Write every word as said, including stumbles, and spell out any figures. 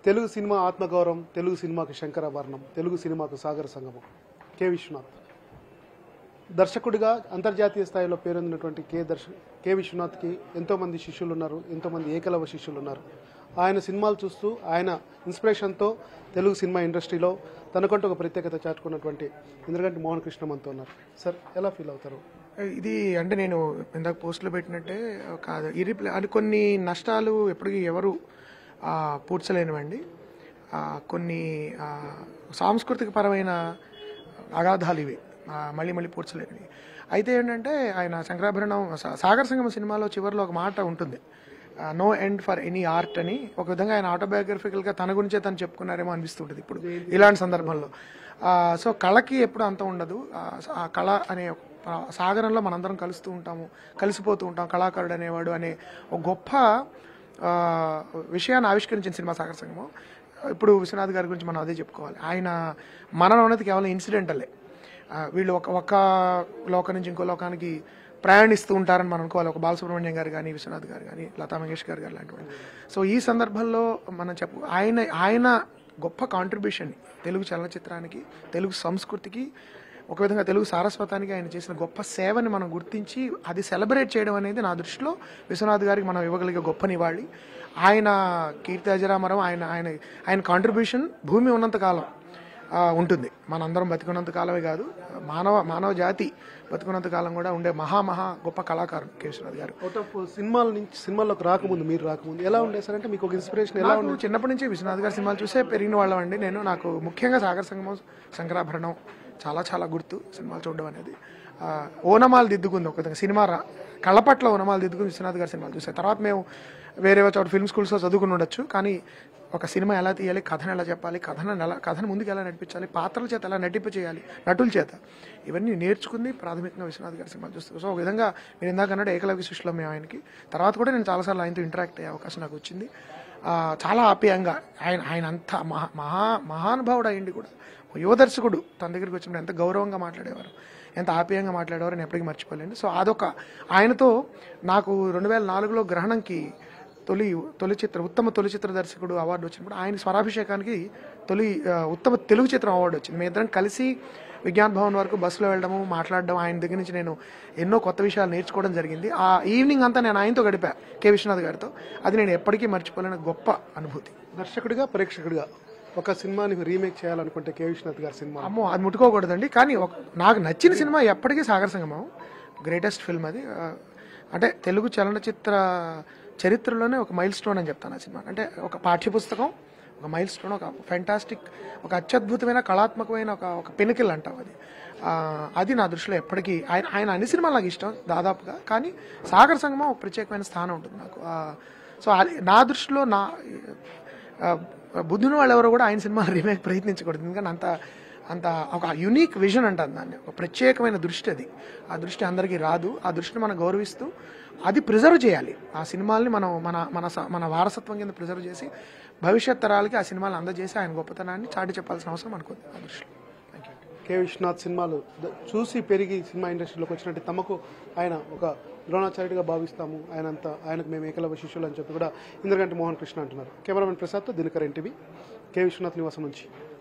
Telugu cinema ఆత్మగౌరవం, తెలుగు సినిమాకు శంకరాభరణం, తెలుగు సినిమాకు సాగర సంగమం కె విశ్వనాథ్. దర్శకుడిగా అంతర్జాతీయ స్థాయిలో పేరొందినటువంటి కె దర్శ కె విశ్వనాథ్కి ఎంతోమంది శిష్యులు ఉన్నారు, ఎంతోమంది ఏకలవ శిష్యులు ఉన్నారు. ఆయన సినిమాలు చూస్తూ ఆయన ఇన్స్పిరేషన్తో తెలుగు సినిమా ఇండస్ట్రీలో తనకంటూ ఒక ప్రత్యేకత చాటుకున్నటువంటి ఇంద్రగంటి మోహన్ కృష్ణ మనతో ఉన్నారు. సార్, ఎలా ఫీల్ అవుతారు? ఇది అంటే నేను ఇందాక పోస్టులో పెట్టినట్టే కాదు, ఇరిప్లే అది కొన్ని నష్టాలు ఎప్పటికీ ఎవరు పూడ్చలేనివండి. కొన్ని సాంస్కృతిక పరమైన అగాధాలు ఇవి మళ్ళీ మళ్ళీ పూడ్చలేనివి. అయితే ఏంటంటే ఆయన శంకరాభరణం సాగర సంగమ సినిమాలో చివరిలో ఒక మాట ఉంటుంది, no end for any art అని. ఒక విధంగా ఆయన ఆటోబయోగ్రఫికల్గా తన గురించే తను చెప్పుకున్నారేమో అనిపిస్తుంటుంది ఇప్పుడు ఇలాంటి సందర్భంలో. సో కళకి ఎప్పుడు అంతం ఉండదు. ఆ కళ అనే సాగరంలో మనందరం కలుస్తూ ఉంటాము, కలిసిపోతూ ఉంటాం. కళాకారుడు అనేవాడు అనే ఒక గొప్ప విషయాన్ని ఆవిష్కరించిన సినిమా సాగర సంగమం. ఇప్పుడు విశ్వనాథ్ గారి గురించి మనం అదే చెప్పుకోవాలి. ఆయన మరణం అనేది కేవలం ఇన్సిడెంటలే. వీళ్ళు ఒక ఒక లోకం నుంచి ఇంకో లోకానికి ప్రయాణిస్తూ ఉంటారని మనం అనుకోవాలి. ఒక బాలసుబ్రహ్మణ్యం గారు కానీ, విశ్వనాథ్ గారు కానీ, లతా మంగేష్కర్ గారు లాంటి వాళ్ళు. సో ఈ సందర్భంలో మనం చెప్పు ఆయన ఆయన గొప్ప కాంట్రిబ్యూషన్ తెలుగు చలనచిత్రానికి, తెలుగు సంస్కృతికి, ఒక విధంగా తెలుగు సారస్వతానికి ఆయన చేసిన గొప్ప సేవని మనం గుర్తించి అది సెలబ్రేట్ చేయడం అనేది నా దృష్టిలో విశ్వనాథ్ గారికి మనం ఇవ్వగలిగే గొప్ప నివాళి. ఆయన కీర్తి అజరామరం. ఆయన ఆయన ఆయన కాంట్రిబ్యూషన్ భూమి ఉన్నంతకాలం ఉంటుంది. మనందరం బతికున్నంత కాలమే కాదు, మానవ మానవ జాతి బతుకున్నంత కాలం కూడా ఉండే మహా మహా గొప్ప కళాకారుడు కె విశ్వనాథ్ గారు. అవుట్ ఆఫ్ సినిమాల నుంచి సినిమాల్లోకి రాకముందు, మీరు రాకముందు ఎలా ఉండే సార్? అంటే మీకు ఒక ఇన్స్పిరేషన్ ఎలా ఉండే? చిన్నప్పటి నుంచి విశ్వనాథ్ గారి సినిమాలు చూసే పెరిగిన వాళ్ళం అండి. నేను నాకు ముఖ్యంగా సాగర సంగమం, శంకరాభరణం చాలా చాలా గుర్తు సినిమాలు చూడడం అనేది. ఓనమాలు దిద్దుకుంది ఒక విధంగా సినిమా రా కళ్ళపట్ల ఓనమాలు దిద్దుకుని విశ్వనాథ్ గారి సినిమాలు చూసాయి. తర్వాత మేము వేరే చోట ఫిల్మ్ స్కూల్స్లో చదువుకుని ఉండొచ్చు, కానీ ఒక సినిమా ఎలా తీయాలి, కథను ఎలా చెప్పాలి, కథను ఎలా కథను ముందుకు ఎలా నడిపించాలి, పాత్రల చేత ఎలా నటింప చేయాలి, నటుల చేత, ఇవన్నీ నేర్చుకుంది ప్రాథమికంగా విశ్వనాథ్ గారి సినిమాలు చూస్తాం. సో ఒక విధంగా మీరు ఇందాక అన్నాడు ఏకలవ్య శిష్యులం మేము ఆయనకి. తర్వాత కూడా నేను చాలాసార్లు ఆయనతో ఇంటరాక్ట్ అయ్యే అవకాశం నాకు వచ్చింది. చాలా ఆప్యాయంగా ఆయన ఆయన అంత మహా మహా మహానుభావుడు అయ్యింది కూడా. యువదర్శకుడు తన దగ్గరికి వచ్చినప్పుడు ఎంత గౌరవంగా మాట్లాడేవారు, ఎంత ఆప్యాయంగా మాట్లాడేవారు నేను ఎప్పటికీ మర్చిపోలేండి. సో అదొక ఆయనతో నాకు రెండు వేల నాలుగులో గ్రహణంకి తొలి తొలి చిత్ర ఉత్తమ తొలి చిత్ర దర్శకుడు అవార్డు వచ్చినప్పుడు ఆయన స్వరాభిషేకానికి తొలి ఉత్తమ తెలుగు చిత్రం అవార్డు వచ్చింది. మీ ఇద్దరం కలిసి విజ్ఞాన్ భవన్ వరకు బస్సులో వెళ్ళడము, మాట్లాడడం, ఆయన దగ్గర నుంచి నేను ఎన్నో కొత్త విషయాలు నేర్చుకోవడం జరిగింది. ఆ ఈవినింగ్ అంతా నేను ఆయనతో గడిపా, కె విశ్వనాథ్ గారితో. అది నేను ఎప్పటికీ మర్చిపోలేని గొప్ప అనుభూతి. దర్శకుడిగా, ప్రేక్షకుడిగా ఒక సినిమాని రీమేక్ చేయాలనుకుంటే కె విశ్వనాథ్ గారి సినిమా అమ్మో అది ముట్టుకోకూడదండి. కానీ నాకు నచ్చిన సినిమా ఎప్పటికీ సాగర సంగమం, గ్రేటెస్ట్ ఫిల్మ్ అది. అంటే తెలుగు చలనచిత్ర చరిత్రలోనే ఒక మైల్ స్టోన్ అని చెప్తాను ఆ సినిమా. అంటే ఒక పాఠ్యపుస్తకం, ఒక మైల్ స్టోన్, ఒక ఫ్యాంటాస్టిక్, ఒక అత్యద్భుతమైన కళాత్మకమైన ఒక ఒక పినకిల్ అంటాం అది. అది నా దృష్టిలో ఎప్పటికీ ఆయన ఆయన అన్ని సినిమాలు నాకు ఇష్టం దాదాపుగా, కానీ సాగర సంగమం ఒక ప్రత్యేకమైన స్థానం ఉంటుంది నాకు. సో అది నా దృష్టిలో నా బుద్ధుని వాళ్ళు ఎవరో కూడా ఆయన సినిమాలు రీమేక్ ప్రయత్నించకూడదు. ఎందుకంటే అంత అంత ఒక యునీక్ విజన్ అంటారు దాన్ని, ఒక ప్రత్యేకమైన దృష్టి అది. ఆ దృష్టి అందరికీ రాదు. ఆ దృష్టిని మనం గౌరవిస్తూ అది ప్రిజర్వ్ చేయాలి. ఆ సినిమాల్ని మనం మన మన మన వారసత్వం కింద ప్రిజర్వ్ చేసి భవిష్యత్ తరాలకి ఆ సినిమాలు అందజేసి ఆయన గొప్పతనాన్ని చాటి చెప్పాల్సిన అవసరం అనుకుంది ఆ దృష్టిలో. Thank you. కె విశ్వనాథ్ సినిమాలు చూసి పెరిగి సినిమా ఇండస్ట్రీలోకి వచ్చినట్టు తమకు ఆయన ఒక ద్రోణాచార్యుడిగా భావిస్తాము, ఆయనంతా ఆయనకు మేము ఏకలవ్య శిష్యులు అని చెప్పి కూడా ఇంద్రగంటి మోహన్ కృష్ణ అంటున్నారు. కెమెరామెన్ ప్రసాద్తో దినకర్ ఎన్టీవీ, కె విశ్వనాథ్ నివాసం నుంచి.